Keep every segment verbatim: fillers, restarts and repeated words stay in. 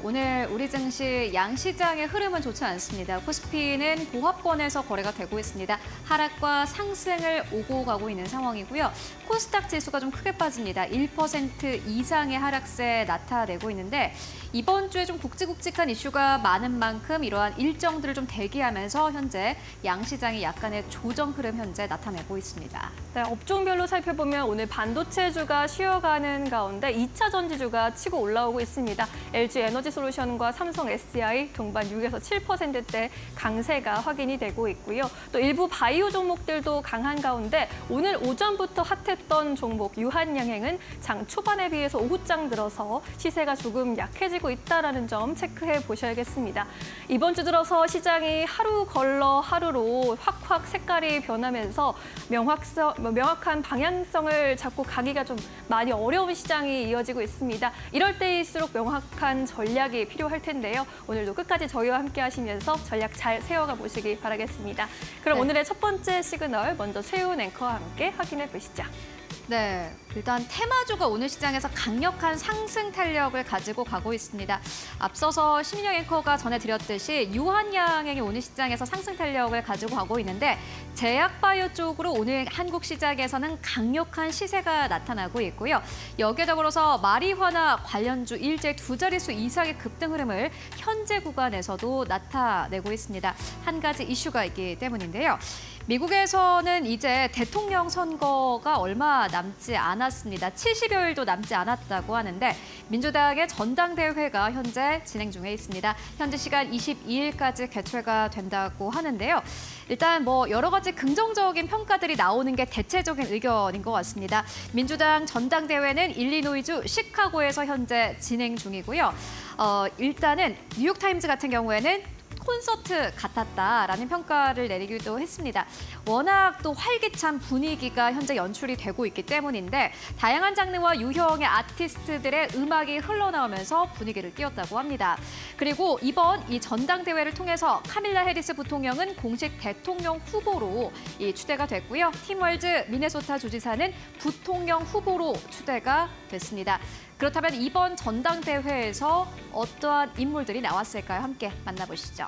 오늘 우리 증시 양시장의 흐름은 좋지 않습니다. 코스피는 보합권에서 거래가 되고 있습니다. 하락과 상승을 오고 가고 있는 상황이고요. 코스닥 지수가 좀 크게 빠집니다. 일 퍼센트 이상의 하락세 나타내고 있는데 이번 주에 좀 굵직굵직한 이슈가 많은 만큼 이러한 일정들을 좀 대기하면서 현재 양시장이 약간의 조정 흐름 현재 나타내고 있습니다. 네, 업종별로 살펴보면 오늘 반도체주가 쉬어가는 가운데 이 차 전지주가 치고 올라오고 있습니다. 엘지 에너지솔루션과 삼성 에스디아이 동반 육에서 칠 퍼센트대 강세가 확인이 되고 있고요. 또 일부 바이오 종목들도 강한 가운데 오늘 오전부터 핫했던 종목 유한양행은 장 초반에 비해서 오후장 들어서 시세가 조금 약해지고 있다는 점 체크해 보셔야겠습니다. 이번 주 들어서 시장이 하루 걸러 하루로 확확 색깔이 변하면서 명확성, 명확한 방향성을 잡고 가기가 좀 많이 어려운 시장이 이어지고 있습니다. 이럴 때일수록 명확한 전략이 필요할 텐데요. 오늘도 끝까지 저희와 함께 하시면서 전략 잘 세워가 보시기 바라겠습니다. 그럼 네. 오늘의 첫 번째 시그널 먼저 최훈 앵커와 함께 확인해 보시죠. 네, 일단 테마주가 오늘 시장에서 강력한 상승 탄력을 가지고 가고 있습니다. 앞서서 심인영 앵커가 전해드렸듯이 유한양행이 오늘 시장에서 상승 탄력을 가지고 가고 있는데 제약바이오 쪽으로 오늘 한국 시장에서는 강력한 시세가 나타나고 있고요. 여기에 더불어서 마리화나 관련주 일제 두 자릿수 이상의 급등 흐름을 현재 구간에서도 나타내고 있습니다. 한 가지 이슈가 있기 때문인데요. 미국에서는 이제 대통령 선거가 얼마 남지 않았습니다. 칠십여일도 남지 않았다고 하는데 민주당의 전당대회가 현재 진행 중에 있습니다. 현재 시간 이십이일까지 개최가 된다고 하는데요. 일단 뭐 여러 가지 긍정적인 평가들이 나오는 게 대체적인 의견인 것 같습니다. 민주당 전당대회는 일리노이주 시카고에서 현재 진행 중이고요. 어, 일단은 뉴욕타임즈 같은 경우에는 콘서트 같았다라는 평가를 내리기도 했습니다. 워낙 또 활기찬 분위기가 현재 연출이 되고 있기 때문인데 다양한 장르와 유형의 아티스트들의 음악이 흘러나오면서 분위기를 띄웠다고 합니다. 그리고 이번 이 전당대회를 통해서 카밀라 해리스 부통령은 공식 대통령 후보로 이 추대가 됐고요. 팀 월즈 미네소타 주지사는 부통령 후보로 추대가 됐습니다. 그렇다면 이번 전당대회에서 어떠한 인물들이 나왔을까요? 함께 만나보시죠.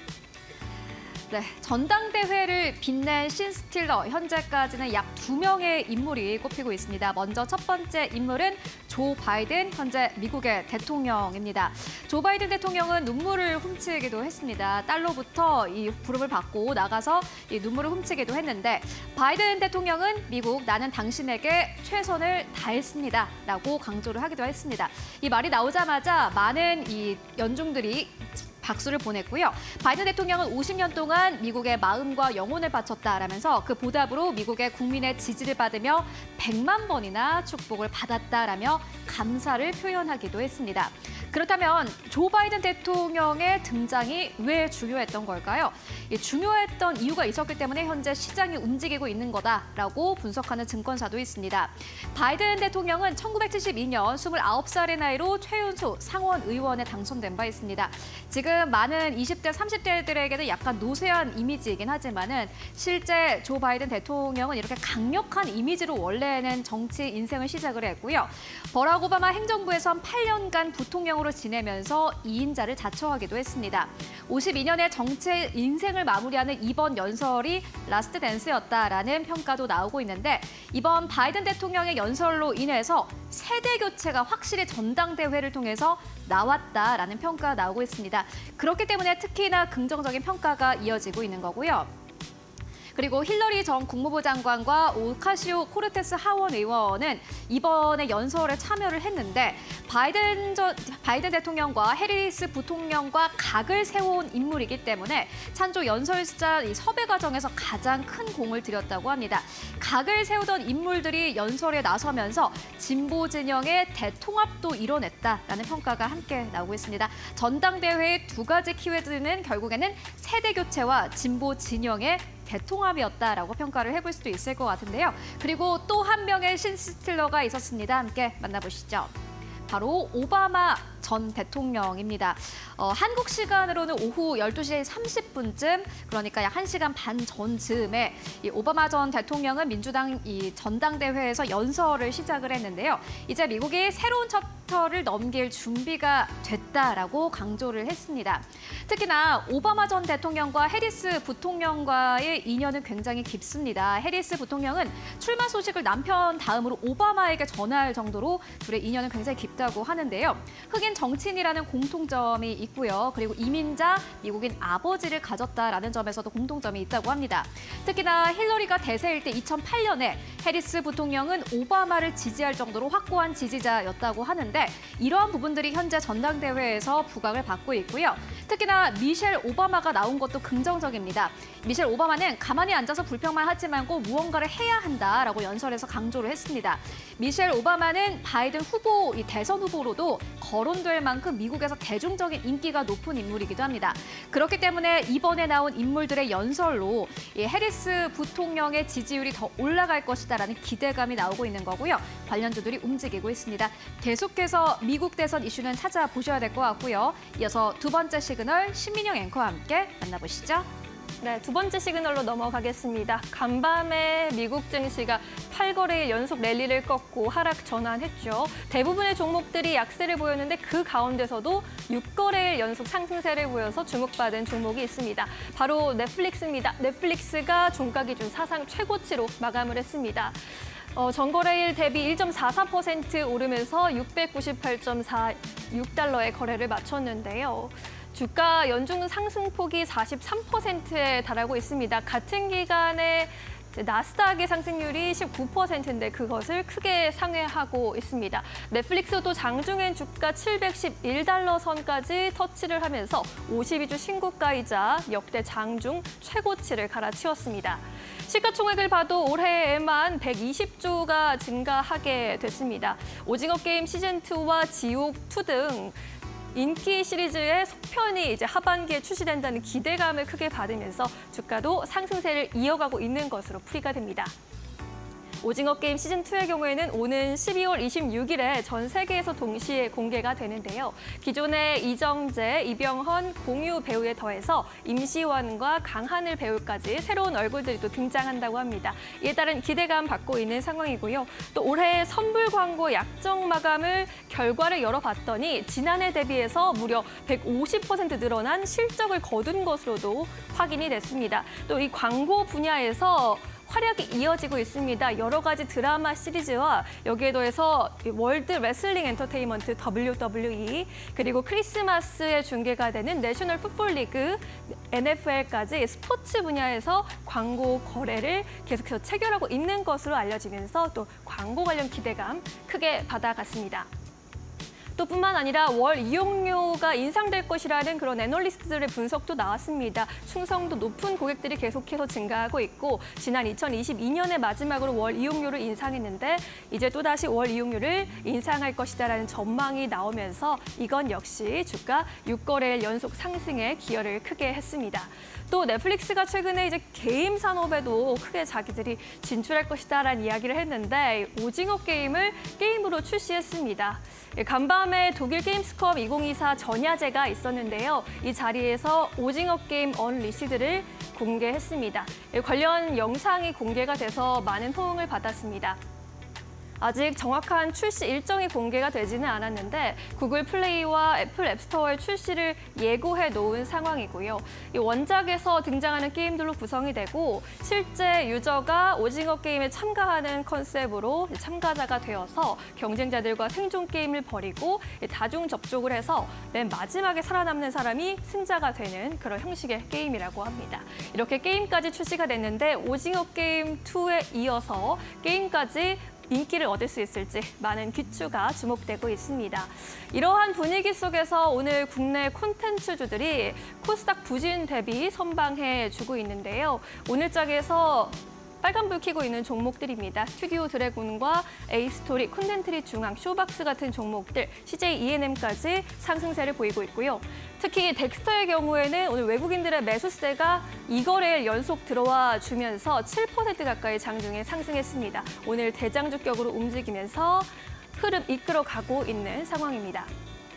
네, 전당대회를 빛낸 신스틸러, 현재까지는 약 두 명의 인물이 꼽히고 있습니다. 먼저 첫 번째 인물은 조 바이든, 현재 미국의 대통령입니다. 조 바이든 대통령은 눈물을 훔치기도 했습니다. 딸로부터 이 부름을 받고 나가서 이 눈물을 훔치기도 했는데 바이든 대통령은 미국, 나는 당신에게 최선을 다했습니다. 라고 강조를 하기도 했습니다. 이 말이 나오자마자 많은 이 연중들이 박수를 보냈고요. 바이든 대통령은 오십 년 동안 미국의 마음과 영혼을 바쳤다라면서 그 보답으로 미국의 국민의 지지를 받으며 백만 번이나 축복을 받았다라며 감사를 표현하기도 했습니다. 그렇다면 조 바이든 대통령의 등장이 왜 중요했던 걸까요? 이 중요했던 이유가 있었기 때문에 현재 시장이 움직이고 있는 거다라고 분석하는 증권사도 있습니다. 바이든 대통령은 천구백칠십이년 스물아홉 살의 나이로 최윤수 상원 의원에 당선된 바 있습니다. 지금 많은 이십 대, 삼십 대들에게는 약간 노쇠한 이미지이긴 하지만은 실제 조 바이든 대통령은 이렇게 강력한 이미지로 원래는 정치 인생을 시작을 했고요. 버락 오바마 행정부에선 팔 년간 부통령으로 지내면서 이인자를 자처하기도 했습니다. 오십이 년의 정치 인생을 마무리하는 이번 연설이 라스트 댄스였다라는 평가도 나오고 있는데 이번 바이든 대통령의 연설로 인해서 세대 교체가 확실히 전당대회를 통해서 나왔다라는 평가가 나오고 있습니다. 그렇기 때문에 특히나 긍정적인 평가가 이어지고 있는 거고요. 그리고 힐러리 전 국무부 장관과 오카시오 코르테스 하원 의원은 이번에 연설에 참여를 했는데 바이든, 저, 바이든 대통령과 해리스 부통령과 각을 세워온 인물이기 때문에 찬조 연설자 이 섭외 과정에서 가장 큰 공을 들였다고 합니다. 각을 세우던 인물들이 연설에 나서면서 진보 진영의 대통합도 이뤄냈다라는 평가가 함께 나오고 있습니다. 전당대회의 두 가지 키워드는 결국에는 세대 교체와 진보 진영의 대통합이었다라고 평가를 해볼 수도 있을 것 같은데요. 그리고 또 한 명의 신스틸러가 있었습니다. 함께 만나보시죠. 바로 오바마 전 대통령입니다. 어, 한국 시간으로는 오후 열두 시 삼십 분쯤, 그러니까 약 한 시간 반 전쯤에 이 오바마 전 대통령은 민주당 이 전당대회에서 연설을 시작을 했는데요. 이제 미국이 새로운 챕터를 넘길 준비가 됐다라고 강조를 했습니다. 특히나 오바마 전 대통령과 해리스 부통령과의 인연은 굉장히 깊습니다. 해리스 부통령은 출마 소식을 남편 다음으로 오바마에게 전할 정도로 둘의 인연은 굉장히 깊다고 하는데요. 흑인 정치인이라는 공통점이 있고요. 그리고 이민자, 미국인 아버지를 가졌다라는 점에서도 공통점이 있다고 합니다. 특히나 힐러리가 대세일 때 이천팔 년에 해리스 부통령은 오바마를 지지할 정도로 확고한 지지자였다고 하는데 이러한 부분들이 현재 전당대회에서 부각을 받고 있고요. 특히나 미셸 오바마가 나온 것도 긍정적입니다. 미셸 오바마는 가만히 앉아서 불평만 하지 말고 무언가를 해야 한다라고 연설에서 강조를 했습니다. 미셸 오바마는 바이든 후보, 이 대선 후보로도 거론될 만큼 미국에서 대중적인 인기가 높은 인물이기도 합니다. 그렇기 때문에 이번에 나온 인물들의 연설로 이 해리스 부통령의 지지율이 더 올라갈 것이다라는 기대감이 나오고 있는 거고요. 관련주들이 움직이고 있습니다. 계속해서 미국 대선 이슈는 찾아보셔야 될 것 같고요. 이어서 두 번째 시그널 신민영 앵커와 함께 만나보시죠. 네, 두 번째 시그널로 넘어가겠습니다. 간밤에 미국 증시가 팔 거래일 연속 랠리를 꺾고 하락 전환했죠. 대부분의 종목들이 약세를 보였는데 그 가운데서도 육 거래일 연속 상승세를 보여서 주목받은 종목이 있습니다. 바로 넷플릭스입니다. 넷플릭스가 종가 기준 사상 최고치로 마감을 했습니다. 어, 전거래일 대비 일 점 사사 퍼센트 오르면서 육백구십팔 점 사육 달러의 거래를 마쳤는데요. 주가 연중 상승폭이 사십삼 퍼센트에 달하고 있습니다. 같은 기간에 나스닥의 상승률이 십구 퍼센트인데 그것을 크게 상회하고 있습니다. 넷플릭스도 장중엔 주가 칠백십일 달러 선까지 터치를 하면서 오십이 주 신고가이자 역대 장중 최고치를 갈아치웠습니다. 시가총액을 봐도 올해에만 백이십 조가 증가하게 됐습니다. 오징어 게임 시즌이와 지옥 투 등 인기 시리즈의 속편이 이제 하반기에 출시된다는 기대감을 크게 받으면서 주가도 상승세를 이어가고 있는 것으로 풀이가 됩니다. 오징어 게임 시즌이의 경우에는 오는 십이월 이십육일에 전 세계에서 동시에 공개가 되는데요. 기존의 이정재, 이병헌, 공유 배우에 더해서 임시완과 강하늘 배우까지 새로운 얼굴들이 또 등장한다고 합니다. 이에 따른 기대감 받고 있는 상황이고요. 또 올해 선불 광고 약정 마감을 결과를 열어봤더니 지난해 대비해서 무려 백오십 퍼센트 늘어난 실적을 거둔 것으로도 확인이 됐습니다. 또 이 광고 분야에서 활약이 이어지고 있습니다. 여러 가지 드라마 시리즈와 여기에 더해서 월드 레슬링 엔터테인먼트 더블유 더블유 이 그리고 크리스마스에 중계가 되는 내셔널 풋볼 리그 엔에프엘까지 스포츠 분야에서 광고 거래를 계속해서 체결하고 있는 것으로 알려지면서 또 광고 관련 기대감 크게 받아갔습니다. 또 뿐만 아니라 월 이용료가 인상될 것이라는 그런 애널리스트들의 분석도 나왔습니다. 충성도 높은 고객들이 계속해서 증가하고 있고 지난 이천이십이 년의 마지막으로 월 이용료를 인상했는데 이제 또다시 월 이용료를 인상할 것이다라는 전망이 나오면서 이건 역시 주가 육 거래일 연속 상승에 기여를 크게 했습니다. 또 넷플릭스가 최근에 이제 게임 산업에도 크게 자기들이 진출할 것이다라는 이야기를 했는데 오징어 게임을 게임으로 출시했습니다. 간밤에 독일 게임스컴 이천이십사 전야제가 있었는데요. 이 자리에서 오징어 게임 언리시드를 공개했습니다. 관련 영상이 공개가 돼서 많은 호응을 받았습니다. 아직 정확한 출시 일정이 공개가 되지는 않았는데 구글 플레이와 애플 앱스토어의 출시를 예고해 놓은 상황이고요. 이 원작에서 등장하는 게임들로 구성이 되고 실제 유저가 오징어 게임에 참가하는 컨셉으로 참가자가 되어서 경쟁자들과 생존 게임을 벌이고 다중 접촉을 해서 맨 마지막에 살아남는 사람이 승자가 되는 그런 형식의 게임이라고 합니다. 이렇게 게임까지 출시가 됐는데 오징어 게임 이에 이어서 게임까지 인기를 얻을 수 있을지 많은 귀추가 주목되고 있습니다. 이러한 분위기 속에서 오늘 국내 콘텐츠주들이 코스닥 부진 대비 선방해주고 있는데요. 오늘 장에서 빨간불 켜고 있는 종목들입니다. 스튜디오 드래곤과 에이스토리, 콘텐트리 중앙, 쇼박스 같은 종목들, 씨제이 이엔엠까지 상승세를 보이고 있고요. 특히 덱스터의 경우에는 오늘 외국인들의 매수세가 이 거래일 연속 들어와 주면서 칠 퍼센트 가까이 장중에 상승했습니다. 오늘 대장주격으로 움직이면서 흐름 이끌어가고 있는 상황입니다.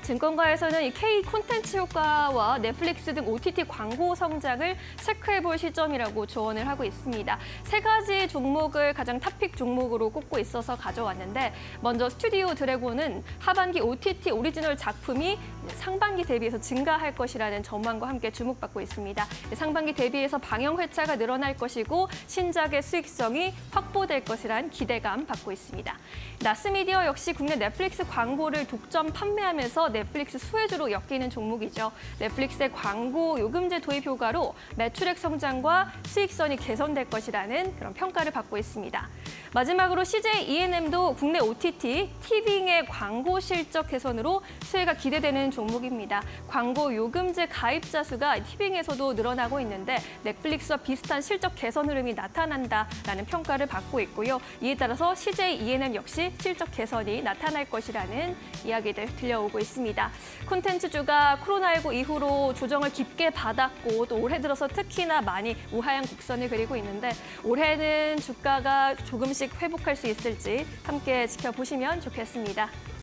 증권가에서는 이 K 콘텐츠 효과와 넷플릭스 등 오티티 광고 성장을 체크해볼 시점이라고 조언을 하고 있습니다. 세 가지 종목을 가장 탑픽 종목으로 꼽고 있어서 가져왔는데 먼저 스튜디오 드래곤은 하반기 오티티 오리지널 작품이 상반기 대비해서 증가할 것이라는 전망과 함께 주목받고 있습니다. 상반기 대비해서 방영 회차가 늘어날 것이고 신작의 수익성이 확보될 것이란 기대감 받고 있습니다. 나스미디어 역시 국내 넷플릭스 광고를 독점 판매하면서 넷플릭스 수혜주로 엮이는 종목이죠. 넷플릭스의 광고 요금제 도입 효과로 매출액 성장과 수익성이 개선될 것이라는 그런 평가를 받고 있습니다. 마지막으로 씨제이 이엔엠도 국내 오티티, 티빙의 광고 실적 개선으로 수혜가 기대되는 종목입니다. 광고 요금제 가입자 수가 티빙에서도 늘어나고 있는데 넷플릭스와 비슷한 실적 개선 흐름이 나타난다라는 평가를 받고 있고요. 이에 따라서 씨제이 이엔엠 역시 실적 개선이 나타날 것이라는 이야기들 들려오고 있습니다. 콘텐츠주가 코로나십구 이후로 조정을 깊게 받았고 또 올해 들어서 특히나 많이 우하향 곡선을 그리고 있는데 올해는 주가가 조금씩 회복할 수 있을지 함께 지켜보시면 좋겠습니다.